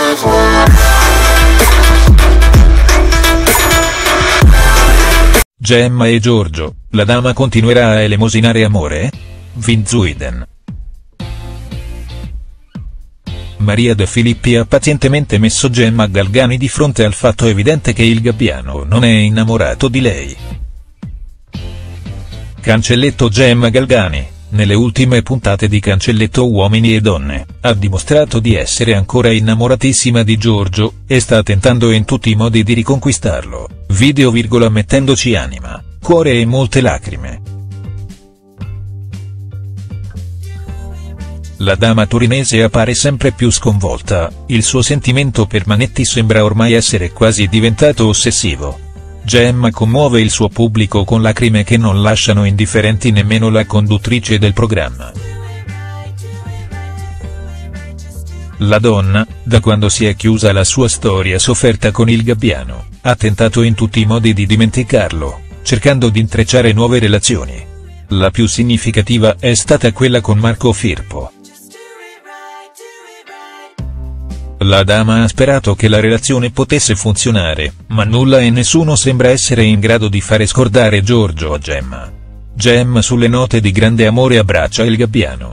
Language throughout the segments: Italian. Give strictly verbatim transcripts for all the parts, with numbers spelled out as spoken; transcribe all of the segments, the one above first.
Gemma e Giorgio, la dama continuerà a elemosinare amore? Vin Zuiden. Maria De Filippi ha pazientemente messo Gemma Galgani di fronte al fatto evidente che il gabbiano non è innamorato di lei. Cancelletto Gemma Galgani, nelle ultime puntate di Cancelletto Uomini e Donne, ha dimostrato di essere ancora innamoratissima di Giorgio, e sta tentando in tutti i modi di riconquistarlo, video virgola mettendoci anima, cuore e molte lacrime. La dama torinese appare sempre più sconvolta, il suo sentimento per Manetti sembra ormai essere quasi diventato ossessivo. Gemma commuove il suo pubblico con lacrime che non lasciano indifferenti nemmeno la conduttrice del programma. La donna, da quando si è chiusa la sua storia sofferta con il gabbiano, ha tentato in tutti i modi di dimenticarlo, cercando di intrecciare nuove relazioni. La più significativa è stata quella con Marco Firpo. La dama ha sperato che la relazione potesse funzionare, ma nulla e nessuno sembra essere in grado di fare scordare Giorgio a Gemma. Gemma sulle note di grande amore abbraccia il gabbiano.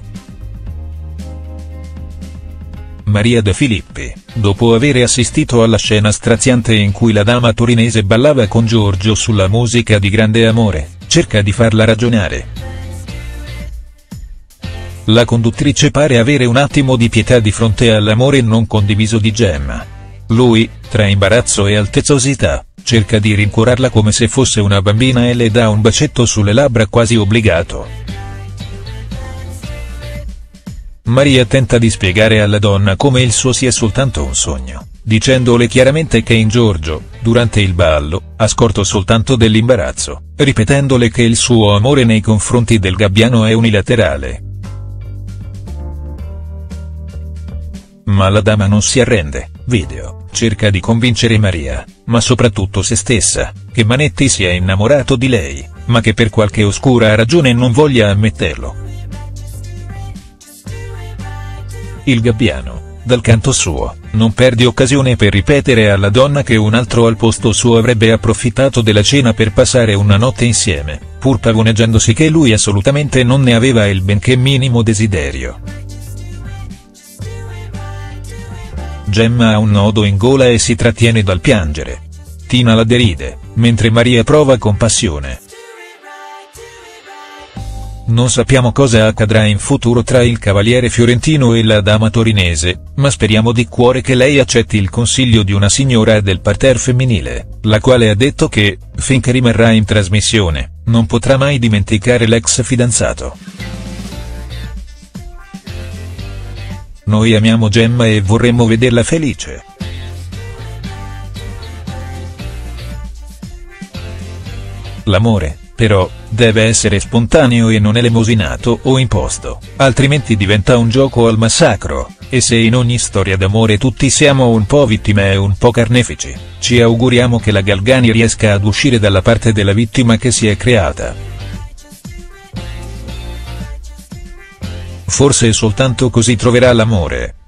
Maria De Filippi, dopo aver assistito alla scena straziante in cui la dama torinese ballava con Giorgio sulla musica di grande amore, cerca di farla ragionare. La conduttrice pare avere un attimo di pietà di fronte all'amore non condiviso di Gemma. Lui, tra imbarazzo e altezzosità, cerca di rincuorarla come se fosse una bambina e le dà un bacetto sulle labbra quasi obbligato. Maria tenta di spiegare alla donna come il suo sia soltanto un sogno, dicendole chiaramente che in Giorgio, durante il ballo, ha scorto soltanto dell'imbarazzo, ripetendole che il suo amore nei confronti del gabbiano è unilaterale. Ma la dama non si arrende, video, cerca di convincere Maria, ma soprattutto se stessa, che Manetti sia innamorato di lei, ma che per qualche oscura ragione non voglia ammetterlo. Il gabbiano, dal canto suo, non perde occasione per ripetere alla donna che un altro al posto suo avrebbe approfittato della cena per passare una notte insieme, pur pavoneggiandosi che lui assolutamente non ne aveva il benché minimo desiderio. Gemma ha un nodo in gola e si trattiene dal piangere. Tina la deride, mentre Maria prova compassione. Non sappiamo cosa accadrà in futuro tra il cavaliere fiorentino e la dama torinese, ma speriamo di cuore che lei accetti il consiglio di una signora del parterre femminile, la quale ha detto che, finché rimarrà in trasmissione, non potrà mai dimenticare l'ex fidanzato. Noi amiamo Gemma e vorremmo vederla felice. L'amore, però, deve essere spontaneo e non elemosinato o imposto, altrimenti diventa un gioco al massacro, e se in ogni storia d'amore tutti siamo un po' vittime e un po' carnefici, ci auguriamo che la Galgani riesca ad uscire dalla parte della vittima che si è creata. Forse soltanto così troverà l'amore.